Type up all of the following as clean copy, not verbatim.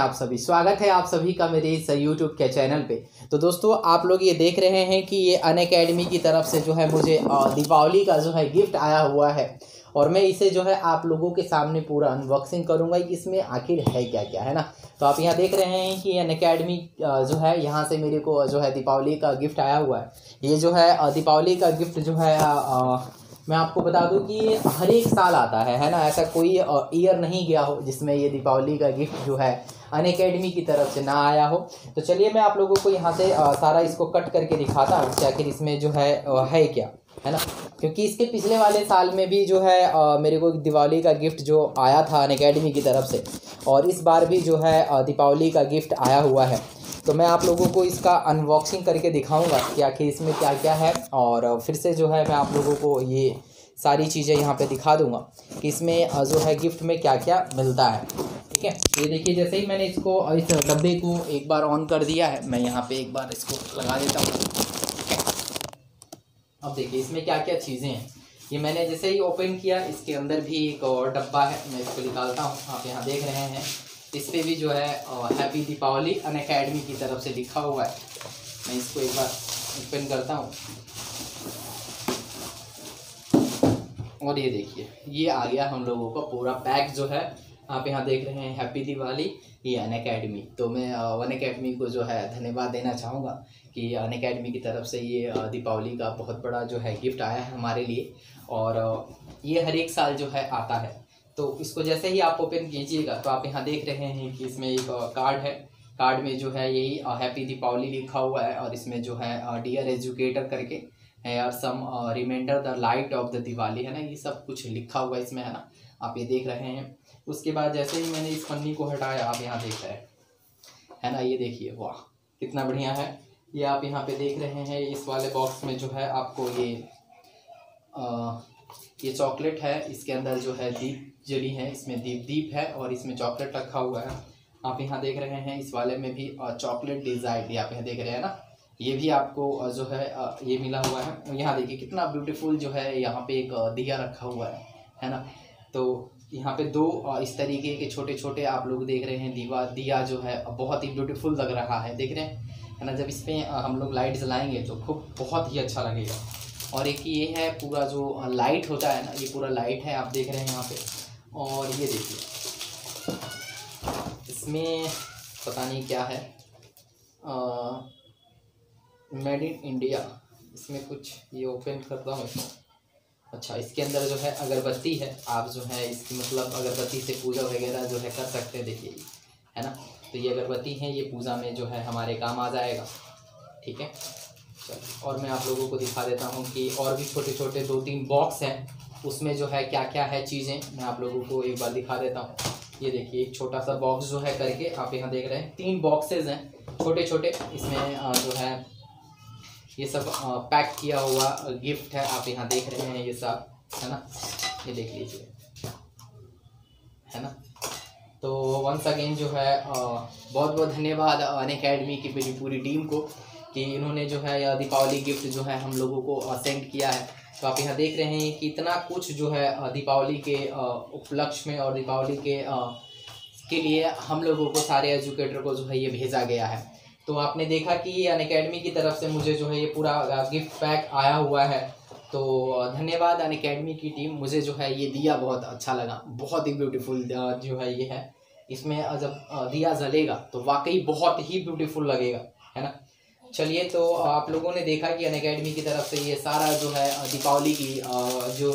आप सभी स्वागत है आप सभी का मेरे इस यूट्यूब के चैनल पे। तो दोस्तों आप लोग ये देख रहे हैं कि ये अनअकैडमी की तरफ से जो है मुझे दीपावली का जो है गिफ्ट आया हुआ है और मैं इसे जो है आप लोगों के सामने पूरा अनबॉक्सिंग करूंगा कि इसमें आखिर है क्या क्या, है ना। तो आप यहाँ देख रहे हैं कि अनअकैडमी जो है यहाँ से मेरे को जो है दीपावली का गिफ्ट आया हुआ है। ये जो है दीपावली का गिफ्ट जो है मैं आपको बता दूं कि ये हर एक साल आता है ना। ऐसा कोई ईयर नहीं गया हो जिसमें ये दीपावली का गिफ्ट जो है अनअकैडमी की तरफ से ना आया हो। तो चलिए मैं आप लोगों को यहाँ से सारा इसको कट करके दिखाता हूँ कि आखिर इसमें जो है क्या, है ना। क्योंकि इसके पिछले वाले साल में भी जो है मेरे को दिवाली का गिफ्ट जो आया था अनअकैडमी की तरफ से, और इस बार भी जो है दीपावली का गिफ्ट आया हुआ है। तो मैं आप लोगों को इसका अनबॉक्सिंग करके दिखाऊंगा कि आखिर इसमें क्या क्या है, और फिर से जो है मैं आप लोगों को ये सारी चीज़ें यहाँ पे दिखा दूंगा कि इसमें जो है गिफ्ट में क्या क्या मिलता है। ठीक है, ये देखिए जैसे ही मैंने इसको इस डब्बे को एक बार ऑन कर दिया है, मैं यहाँ पे एक बार इसको लगा देता हूँ। ठीक है, अब देखिए इसमें क्या क्या चीज़ें हैं। ये मैंने जैसे ही ओपन किया, इसके अंदर भी एक और डब्बा है, मैं इसको निकालता हूँ। आप यहाँ देख रहे हैं इस पर भी जो है हैप्पी दीपावली अनअकैडमी की तरफ से लिखा हुआ है। मैं इसको एक बार ओपन करता हूँ और ये देखिए ये आ गया हम लोगों का पूरा पैक जो है। आप यहाँ देख रहे हैं हैप्पी दिवाली ये अनअकैडमी। तो मैं अनअकैडमी को जो है धन्यवाद देना चाहूँगा कि अनअकैडमी की तरफ से ये दीपावली का बहुत बड़ा जो है गिफ्ट आया है हमारे लिए, और ये हर एक साल जो है आता है। तो इसको जैसे ही आप ओपन कीजिएगा तो आप यहाँ देख रहे हैं कि इसमें एक कार्ड है। कार्ड में जो है यही हैप्पी दीपावली लिखा हुआ है, और इसमें जो है डियर एजुकेटर करके है और some reminder the light of the Diwali, है ना। ये सब कुछ लिखा हुआ है इसमें, है ना। आप ये देख रहे हैं। उसके बाद जैसे ही मैंने इस पन्नी को हटाया, आप यहाँ देख रहे हैं, है ना। ये देखिए वाह कितना बढ़िया है। ये आप यहाँ पे देख रहे हैं इस वाले बॉक्स में जो है आपको ये चॉकलेट है। इसके अंदर जो है दीप जली है, इसमें दीप है और इसमें चॉकलेट रखा हुआ है। आप यहाँ देख रहे हैं इस वाले में भी चॉकलेट डिज़ाइन, आप यहाँ देख रहे हैं ना। ये भी आपको जो है ये मिला हुआ है। यहाँ देखिए कितना ब्यूटीफुल जो है यहाँ पे एक दिया रखा हुआ है ना। तो यहाँ पे दो इस तरीके के छोटे छोटे आप लोग देख रहे हैं दिया जो है बहुत ही ब्यूटीफुल लग रहा है, देख रहे हैं, है ना। जब इस पर हम लोग लाइट जलाएंगे तो खूब बहुत ही अच्छा लगेगा। और एक ये है पूरा जो लाइट होता है ना, ये पूरा लाइट है, आप देख रहे हैं यहाँ पे। और ये देखिए इसमें पता नहीं क्या है, मेड इन इंडिया, इसमें कुछ ये ओपन करता हूँ इसको। अच्छा, इसके अंदर जो है अगरबत्ती है। आप जो है इसकी मतलब अगरबत्ती से पूजा वगैरह जो है कर सकते हैं, देखिए, है ना। तो ये अगरबत्ती है, ये पूजा में जो है हमारे काम आ जाएगा। ठीक है, चलो और मैं आप लोगों को दिखा देता हूँ कि और भी छोटे छोटे 2-3 बॉक्स हैं, उसमें जो है क्या क्या है चीज़ें, मैं आप लोगों को एक बार दिखा देता हूँ। ये देखिए एक छोटा सा बॉक्स जो है करके आप यहाँ देख रहे हैं 3 बॉक्सेज हैं छोटे छोटे। इसमें जो है ये सब पैक किया हुआ गिफ्ट है, आप यहाँ देख रहे हैं ये सब, है ना। ये देख लीजिए, है ना। तो वंस अगेन जो है बहुत बहुत धन्यवाद अनअकैडमी की मेरी पूरी टीम को कि इन्होंने जो है दीपावली गिफ्ट जो है हम लोगों को सेंड किया है। तो आप यहाँ देख रहे हैं कि इतना कुछ जो है दीपावली के उपलक्ष्य में और दीपावली के लिए हम लोगों को सारे एजुकेटर को जो है ये भेजा गया है। तो आपने देखा कि ये अनअकैडमी की तरफ से मुझे जो है ये पूरा गिफ्ट पैक आया हुआ है। तो धन्यवाद अनअकैडमी की टीम। मुझे जो है ये दिया बहुत अच्छा लगा, बहुत ही ब्यूटीफुल जो है ये है। इसमें जब दिया जलेगा तो वाकई बहुत ही ब्यूटीफुल लगेगा, है ना। चलिए, तो आप लोगों ने देखा कि अनअकैडमी की तरफ से ये सारा जो है दीपावली की जो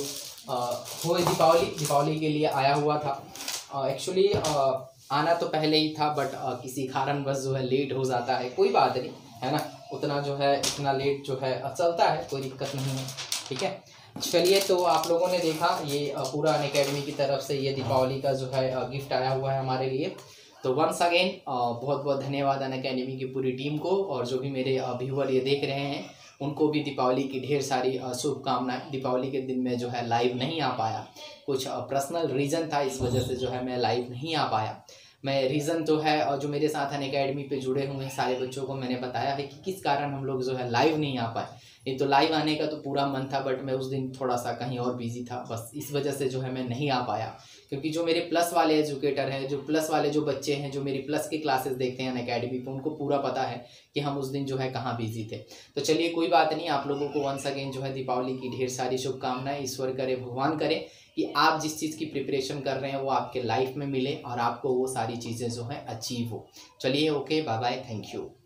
दीपावली के लिए आया हुआ था। एक्चुअली आना तो पहले ही था, बट किसी कारणवश जो है लेट हो जाता है, कोई बात नहीं, है ना। उतना जो है इतना लेट जो है चलता है, कोई दिक्कत नहीं है। ठीक है, चलिए, तो आप लोगों ने देखा ये पूरा अनअकैडमी की तरफ से ये दीपावली का जो है गिफ्ट आया हुआ है हमारे लिए। तो वंस अगेन बहुत बहुत धन्यवाद अनअकैडमी की पूरी टीम को, और जो भी मेरे व्यूअर ये देख रहे हैं उनको भी दीपावली की ढेर सारी शुभकामनाएं। दीपावली के दिन में जो है लाइव नहीं आ पाया, कुछ पर्सनल रीज़न था, इस वजह से जो है मैं लाइव नहीं आ पाया। मैं रीज़न जो है और जो मेरे साथ अनअकैडमी पे जुड़े हुए सारे बच्चों को मैंने बताया है कि किस कारण हम लोग जो है लाइव नहीं आ पाए। ये तो लाइव आने का तो पूरा मन था, बट मैं उस दिन थोड़ा सा कहीं और बिजी था, बस इस वजह से जो है मैं नहीं आ पाया। क्योंकि जो मेरे प्लस वाले एजुकेटर हैं, जो प्लस वाले जो बच्चे हैं, जो मेरी प्लस की क्लासेस देखते हैं अनअकैडमी पे, उनको पूरा पता है कि हम उस दिन जो है कहाँ बिजी थे। तो चलिए कोई बात नहीं, आप लोगों को वंस अगेन जो है दीपावली की ढेर सारी शुभकामनाएं। ईश्वर करे, भगवान करे कि आप जिस चीज़ की प्रिपरेशन कर रहे हैं वो आपके लाइफ में मिले और आपको वो सारी चीज़ें जो है अचीव हो। चलिए okay, bye bye, thank you.